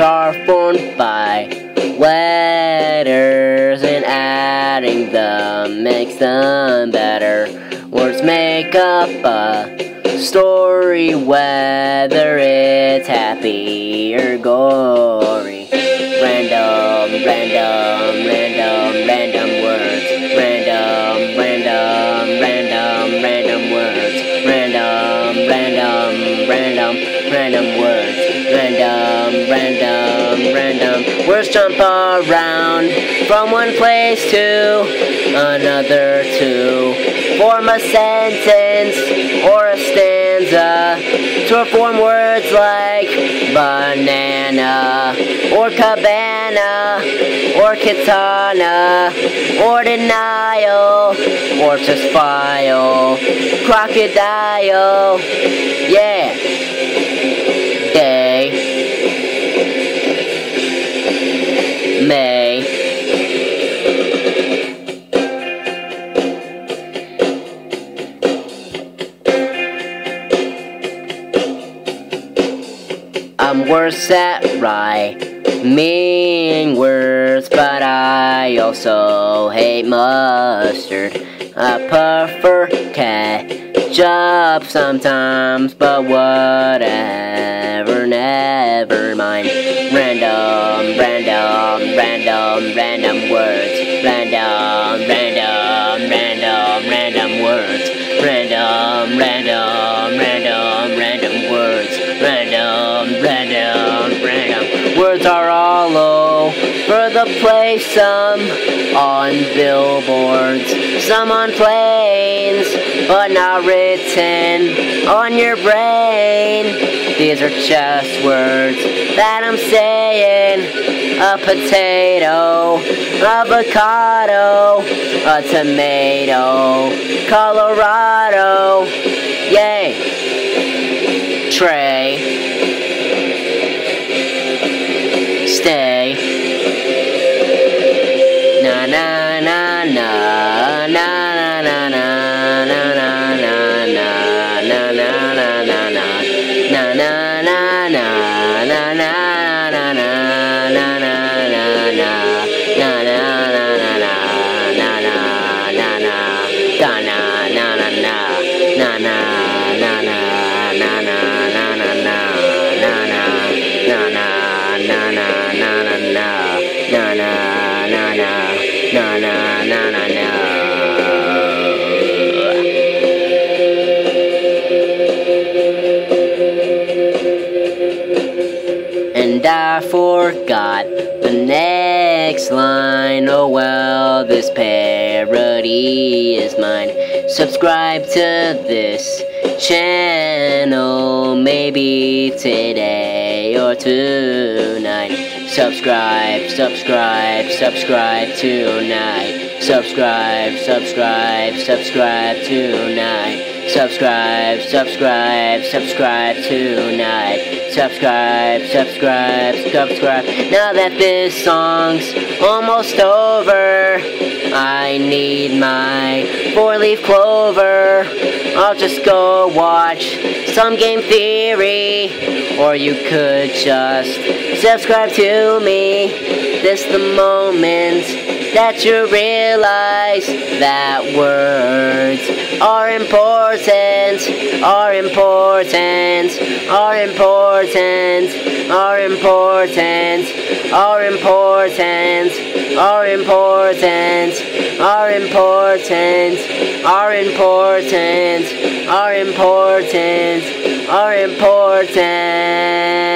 are formed by letters, and adding them makes them better. Words make up a story, whether it's happy or gory. Random words. Random words. Random words. Random words jump around from one place to another to form a sentence or a stanza, to form words like banana or cabana or katana or denial or just file, crocodile, yeah, day, May, I'm worse at rhyming words, but I also hate mustard. I prefer ketchup sometimes, but whatever, never mind. Random words. Random words. Random words. Random words are all over the place. Some on billboards, some on planes, but not written on your brain. These are just words that I'm saying. A potato, avocado, a tomato, Colorado, yay, tray, stay, na na na na na na na na na na na na na na na And I forgot the next line. Oh well, this parody is mine. Subscribe to this channel, maybe today or tonight. Subscribe tonight. Subscribe tonight. Subscribe tonight. Subscribe. Now that this song's almost over, I need my 4-leaf clover. I'll just go watch some game theory, or you could just subscribe to me. This the moment that you realize that words are important, are important, are important, are important, are important, are important, are important, are important, are important, are important.